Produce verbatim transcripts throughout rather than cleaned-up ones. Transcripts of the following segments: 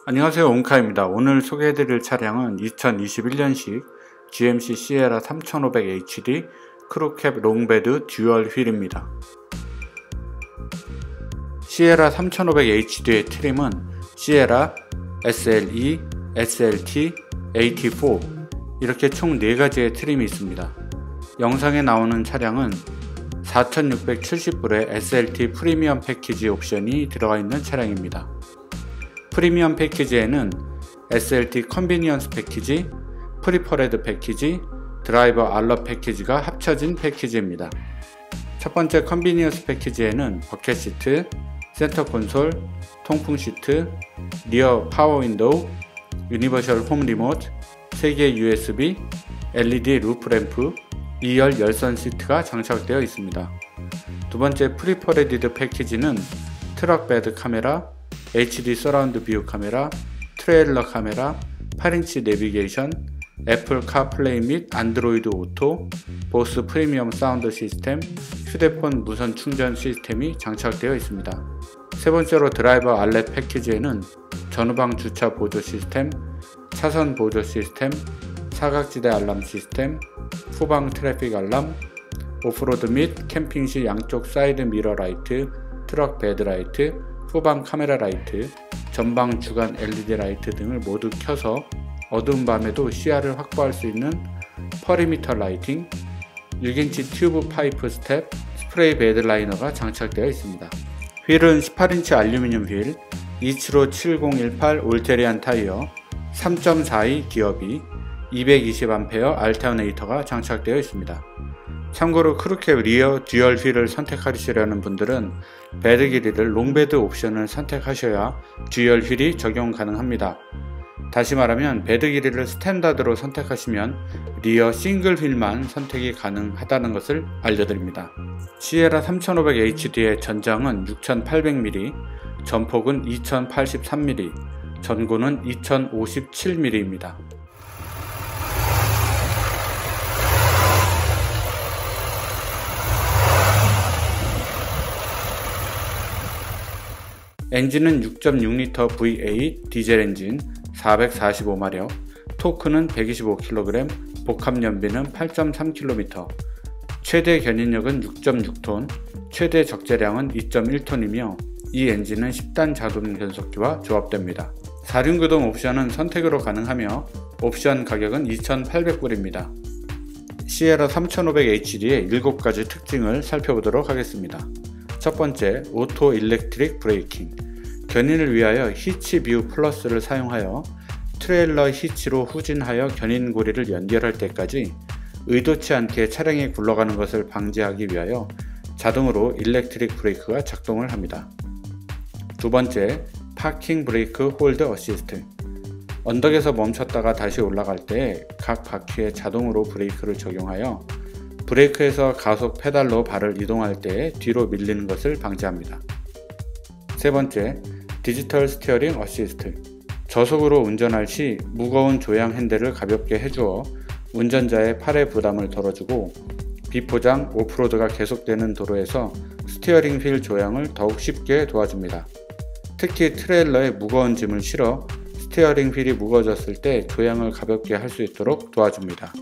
안녕하세요, 옹카입니다. 오늘 소개해드릴 차량은 이천이십일 년식 지엠씨 시에라 삼천오백 에이치디 크루캡 롱베드 듀얼 휠입니다. 시에라 삼천오백 에이치디의 트림은 시에라 에스엘이, 에스엘티, 에이티사 이렇게 총 네 가지의 트림이 있습니다. 영상에 나오는 차량은 사천육백칠십 불의 에스엘티 프리미엄 패키지 옵션이 들어가 있는 차량입니다. 프리미엄 패키지에는 에스엘티 컨비니언스 패키지, 프리퍼레드 패키지, 드라이버 알럿 패키지가 합쳐진 패키지입니다. 첫 번째 컨비니언스 패키지에는 버켓 시트, 센터 콘솔, 통풍 시트, 리어 파워 윈도우, 유니버셜 홈 리모트, 세 개의 유에스비, 엘이디 루프 램프, 이 열 열선 시트가 장착되어 있습니다. 두 번째 프리퍼레디드 패키지는 트럭 베드 카메라, 에이치디 서라운드 뷰 카메라, 트레일러 카메라, 팔 인치 내비게이션, 애플 카플레이 및 안드로이드 오토, 보스 프리미엄 사운드 시스템, 휴대폰 무선 충전 시스템이 장착되어 있습니다. 세 번째로 드라이버 알렛 패키지에는 전후방 주차 보조 시스템, 차선 보조 시스템, 사각지대 알람 시스템, 후방 트래픽 알람, 오프로드 및 캠핑 시 양쪽 사이드 미러 라이트, 트럭 베드 라이트, 후방 카메라 라이트, 전방 주간 엘이디 라이트 등을 모두 켜서 어두운 밤에도 시야를 확보할 수 있는 퍼리미터 라이팅, 육 인치 튜브 파이프 스텝, 스프레이 베드 라이너가 장착되어 있습니다. 휠은 십팔 인치 알루미늄 휠, 이칠오 칠공일팔 올테리안 타이어, 삼 점 사이 기어비, 이백이십 암페어 알터네이터가 장착되어 있습니다. 참고로 크루캡 리어 듀얼 휠을 선택하시려는 분들은 베드 길이를 롱베드 옵션을 선택하셔야 듀얼 휠이 적용 가능합니다. 다시 말하면 베드 길이를 스탠다드로 선택하시면 리어 싱글 휠만 선택이 가능하다는 것을 알려드립니다. 시에라 삼천오백 에이치디의 전장은 육천팔백 밀리미터, 전폭은 이천팔십삼 밀리미터, 전고는 이천오십칠 밀리미터입니다. 엔진은 육 점 육 리터 브이 에잇 디젤 엔진, 사백사십오 마력, 토크는 백이십오 킬로그램, 복합 연비는 팔 점 삼 킬로미터, 최대 견인력은 육 점 육 톤, 최대 적재량은 이 점 일 톤이며 이 엔진은 십 단 자동 변속기와 조합됩니다. 사륜구동 옵션은 선택으로 가능하며 옵션 가격은 이천팔백 불입니다. 시에라 삼천오백 에이치디의 일곱 가지 특징을 살펴보도록 하겠습니다. 첫 번째, 오토 일렉트릭 브레이킹. 견인을 위하여 히치 뷰 플러스를 사용하여 트레일러 히치로 후진하여 견인 고리를 연결할 때까지 의도치 않게 차량이 굴러가는 것을 방지하기 위하여 자동으로 일렉트릭 브레이크가 작동을 합니다. 두 번째, 파킹 브레이크 홀드 어시스트. 언덕에서 멈췄다가 다시 올라갈 때 각 바퀴에 자동으로 브레이크를 적용하여 브레이크에서 가속 페달로 발을 이동할 때 뒤로 밀리는 것을 방지합니다. 세 번째, 디지털 스티어링 어시스트. 저속으로 운전할 시 무거운 조향 핸들을 가볍게 해주어 운전자의 팔의 부담을 덜어주고 비포장 오프로드가 계속되는 도로에서 스티어링 휠 조향을 더욱 쉽게 도와줍니다. 특히 트레일러에 무거운 짐을 실어 스티어링 휠이 무거워졌을 때 조향을 가볍게 할 수 있도록 도와줍니다.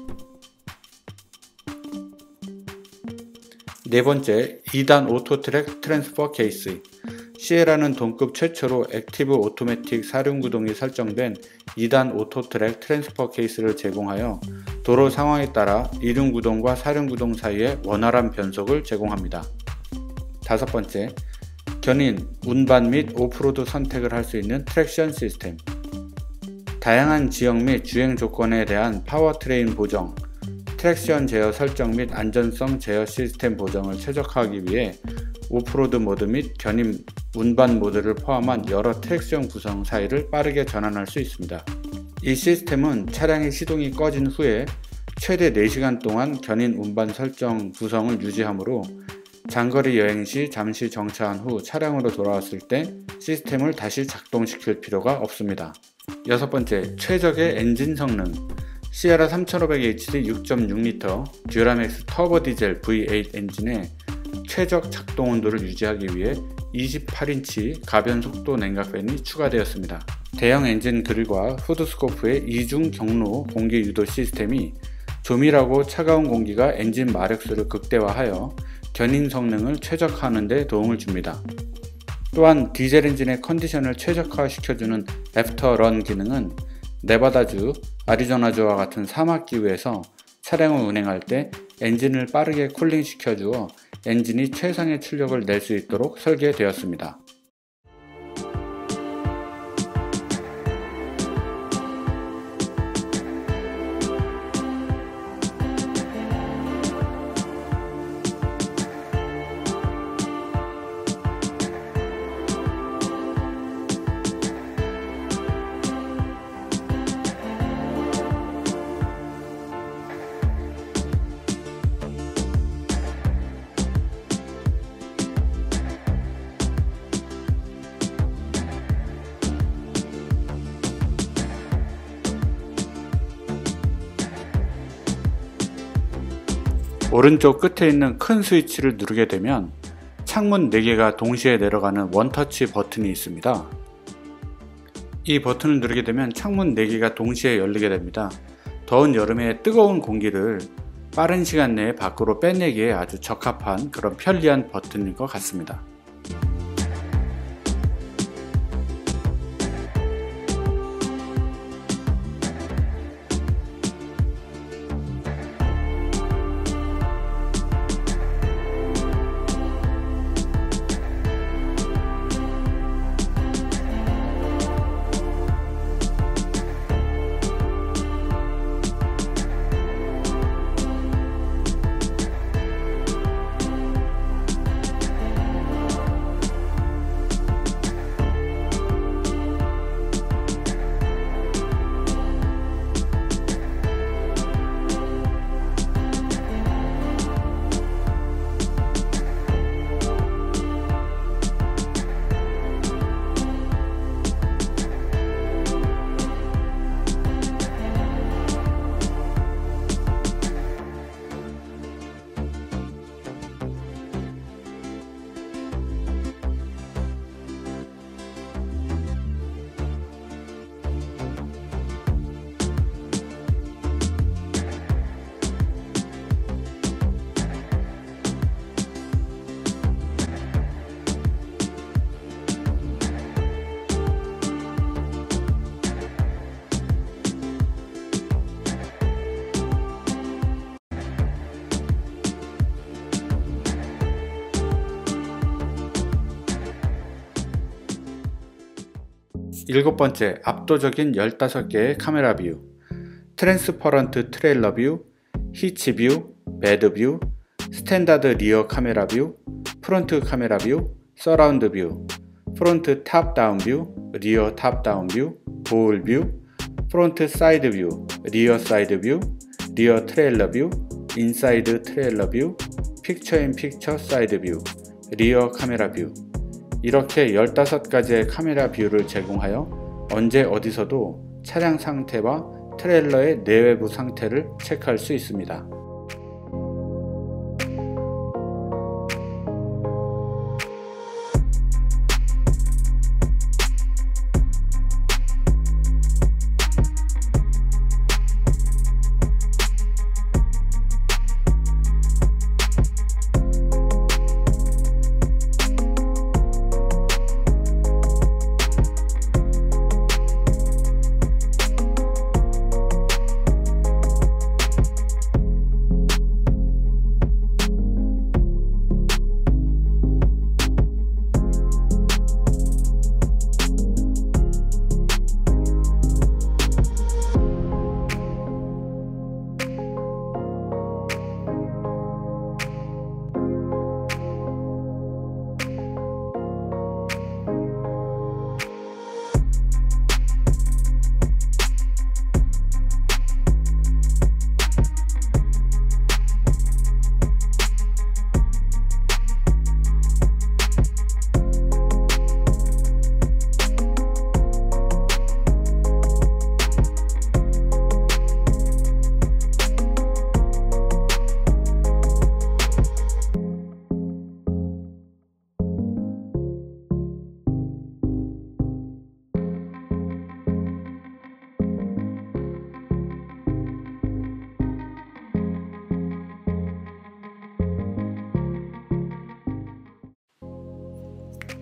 네 번째, 이 단 오토 트랙 트랜스퍼 케이스. 시에라는 동급 최초로 액티브 오토매틱 사륜구동이 설정된 이 단 오토 트랙 트랜스퍼 케이스를 제공하여 도로 상황에 따라 이륜구동과 사륜구동 사이에 원활한 변속을 제공합니다. 다섯 번째, 견인, 운반 및 오프로드 선택을 할 수 있는 트랙션 시스템. 다양한 지역 및 주행 조건에 대한 파워트레인 보정, 트랙션 제어 설정 및 안전성 제어 시스템 보정을 최적화하기 위해 오프로드 모드 및 견인, 운반 모드를 포함한 여러 트랙션 구성 사이를 빠르게 전환할 수 있습니다. 이 시스템은 차량의 시동이 꺼진 후에 최대 네 시간 동안 견인, 운반 설정 구성을 유지하므로 장거리 여행 시 잠시 정차한 후 차량으로 돌아왔을 때 시스템을 다시 작동시킬 필요가 없습니다. 여섯 번째, 최적의 엔진 성능. 시에라 삼천오백 에이치디 육 점 육 리터 듀라맥스 터보 디젤 브이 에잇 엔진의 최적 작동 온도를 유지하기 위해 이십팔 인치 가변속도 냉각팬이 추가되었습니다. 대형 엔진 그릴과 후드스코프의 이중 경로 공기 유도 시스템이 조밀하고 차가운 공기가 엔진 마력수를 극대화하여 견인 성능을 최적화하는 데 도움을 줍니다. 또한 디젤 엔진의 컨디션을 최적화시켜주는 애프터런 기능은 네바다주, 아리조나주와 같은 사막기후에서 차량을 운행할 때 엔진을 빠르게 쿨링시켜 주어 엔진이 최상의 출력을 낼 수 있도록 설계되었습니다. 오른쪽 끝에 있는 큰 스위치를 누르게 되면 창문 네 개가 동시에 내려가는 원터치 버튼이 있습니다. 이 버튼을 누르게 되면 창문 네 개가 동시에 열리게 됩니다. 더운 여름에 뜨거운 공기를 빠른 시간 내에 밖으로 빼내기에 아주 적합한 그런 편리한 버튼인 것 같습니다. 일곱 번째, 압도적인 열다섯 개의 카메라 뷰, 트랜스퍼런트 트레일러 뷰, 히치 뷰, 배드 뷰, 스탠다드 리어 카메라 뷰, 프론트 카메라 뷰, 서라운드 뷰, 프론트 탑 다운 뷰, 리어 탑 다운 뷰, 보울 뷰, 프론트 사이드 뷰, 리어 사이드 뷰, 리어 트레일러 뷰, 인사이드 트레일러 뷰, 픽처 인 픽처 사이드 뷰, 리어 카메라 뷰. 이렇게 열다섯 가지의 카메라 뷰를 제공하여 언제 어디서도 차량 상태와 트레일러의 내외부 상태를 체크할 수 있습니다.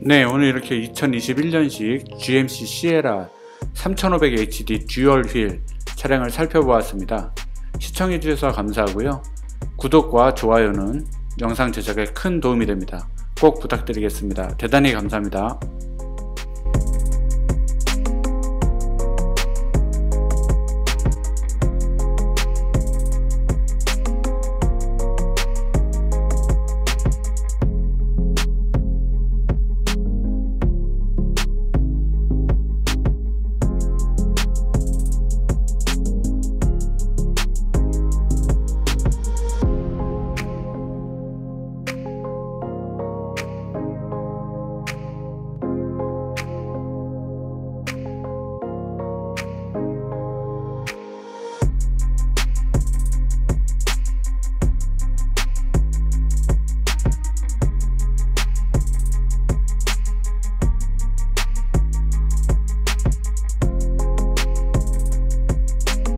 네, 오늘 이렇게 이천이십일 년식 지엠씨 시에라 삼천오백 에이치디 듀얼 휠 차량을 살펴보았습니다. 시청해주셔서 감사하고요. 구독과 좋아요는 영상 제작에 큰 도움이 됩니다. 꼭 부탁드리겠습니다. 대단히 감사합니다.